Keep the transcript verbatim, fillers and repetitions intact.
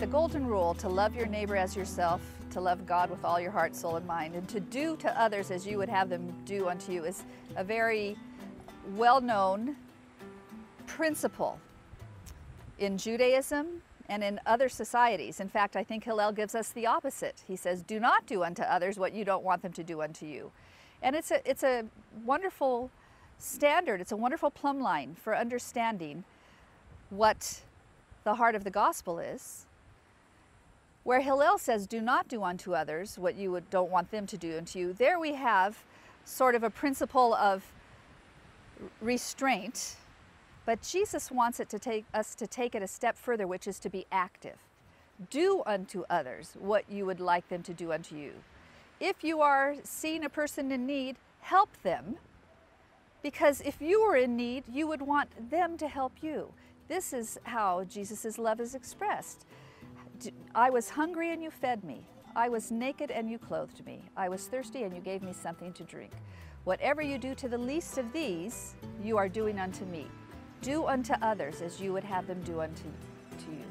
the golden rule to love your neighbor as yourself, to love God with all your heart, soul, and mind, and to do to others as you would have them do unto you is a very well-known principle in Judaism and in other societies. In fact, I think Hillel gives us the opposite. He says, do not do unto others what you don't want them to do unto you. And it's a, it's a wonderful standard, it's a wonderful plumb line for understanding what the heart of the gospel is. Where Hillel says, do not do unto others what you would, don't want them to do unto you, there we have sort of a principle of restraint, but Jesus wants it to take us to take it a step further, which is to be active. Do unto others what you would like them to do unto you. If you are seeing a person in need, help them, because if you were in need, you would want them to help you. This is how Jesus' love is expressed. I was hungry and you fed me. I was naked and you clothed me. I was thirsty and you gave me something to drink. Whatever you do to the least of these, you are doing unto me. Do unto others as you would have them do unto, to you.